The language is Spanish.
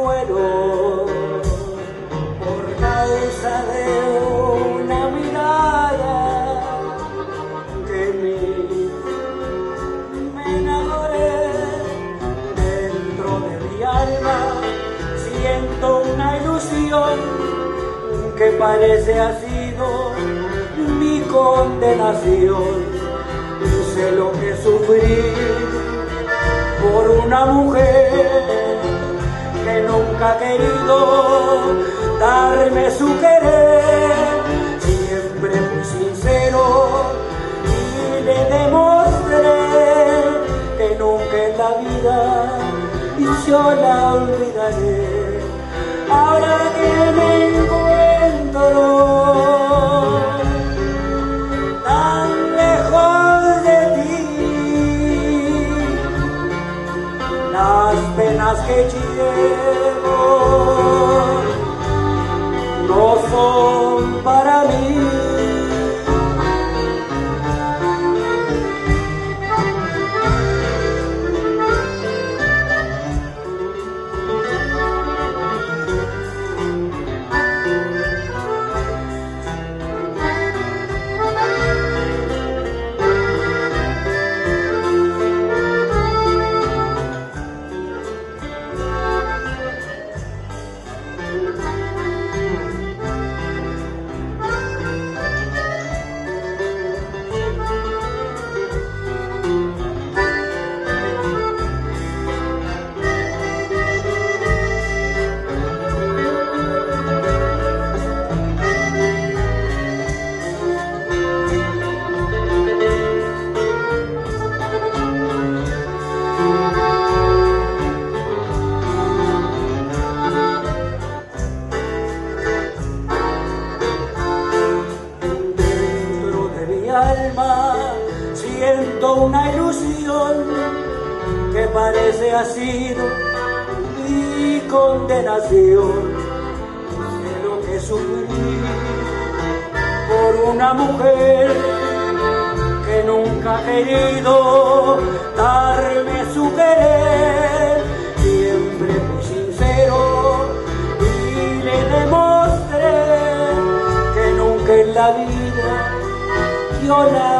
muero por causa de una mirada que me enamoré. Dentro de mi alma siento una ilusión que parece ha sido mi condenación. Sé lo que sufrí por una mujer que nunca ha querido darme su querer. Siempre fui sincero y le demostré que nunca en la vida yo la olvidaré. Ahora que me encuentro tan lejos de ti, las penas que llevo no son para mí. Siento una ilusión que parece ha sido mi condenación. Sé lo que sufrí por una mujer que nunca ha querido darme su querer. Siempre fui sincero y le demostré que nunca en la vida yo la